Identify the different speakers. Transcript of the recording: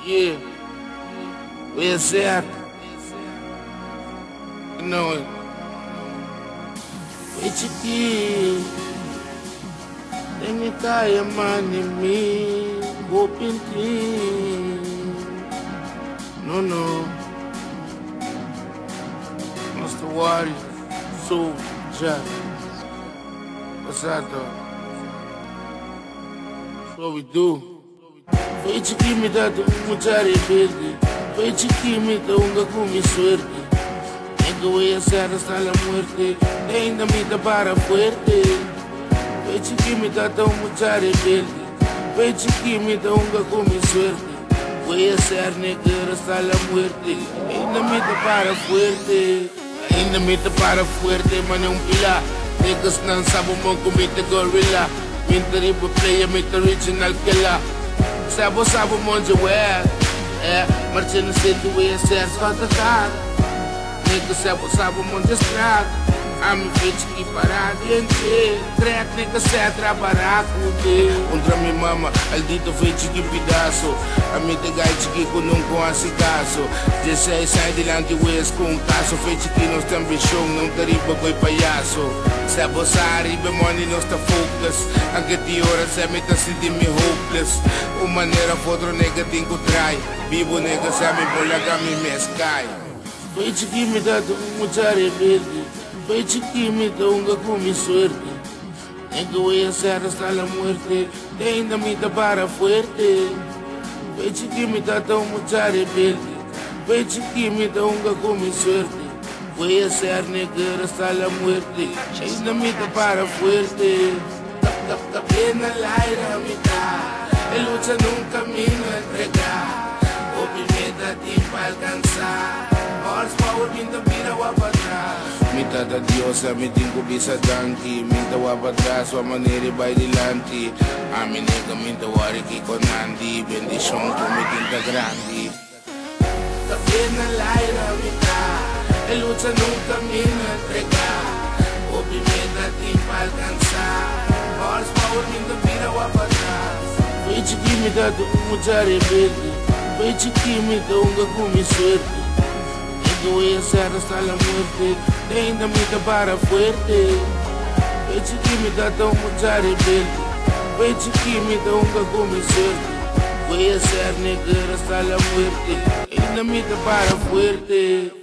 Speaker 1: Yeah, voy a ser, no, voy chiqui, tengo kaya manimi, gopinti, no, Mr. Wari, so, Jack, what's that though? That's what we do. Foi chiquimita tu mucha rebelde, foi chiquimita unga con mi suerte. En que voy a hacer hasta la muerte, te indamita para fuerte. Foi chiquimita tu mucha rebelde, foi chiquimita unga con mi suerte. Voy a ser negra hasta la muerte, indamita para fuerte. Indamita para fuerte, man un pilar. Niggas nan sabo mo kumita gorilla. Minta riba player, minta original killer. Sabo monte web, marchando cedo e acesso a atacar. Nigga sabo monte estrada, a me ver que parar dentro. Crack nigga se atrapalhar com contra minha mama, al dito foi que pedaço. A mim te gai que com não com esse caso. 16 sai delante wes com um caso. Foi que nós também show, não tariba coi palhaço. Sabo arriba money não está focus. Anche ti ora se me tá sentindo me hopeless. O maneira outro nega tem que trai. Vivo nega se me bola me mescai. Foi que me dá mucha rebelde. Foi que me dá unga com mi suerte. En que voy a hacer hasta la muerte. Te ainda me dá para fuerte. Foi que me dá mucha rebelde. Foi que me dá unga com mi suerte. Voy a ser negra hasta la muerte. Ainda me dá para fuerte. Capena al aire a mitad. El lucha nunca camino a entregar. O pimenta para alcanzar. Horsepower minta vira wa para atrás. Mitad a diosa, mi tingo bisa donkey. Minta wa para atrás, wa manere by delante. A mi nega minta wari ki con Andy. Bendición tu mi tinta grande. Capena al aire a mitad. El lucha nunca camino a entregar. O pimenta para alcanzar. Horsepower minta vira wa para atrás. Foi chiquimita tu mucha rebelde. Foi chiquimita unga con mi suerte. En que voy a hacer hasta la muerte. Te ainda me dá para fuerte. Foi chiquimita tu mucha rebelde. Foi chiquimita unga con mi suerte. Voy a ser negra hasta la muerte. Ainda me dá para fuerte.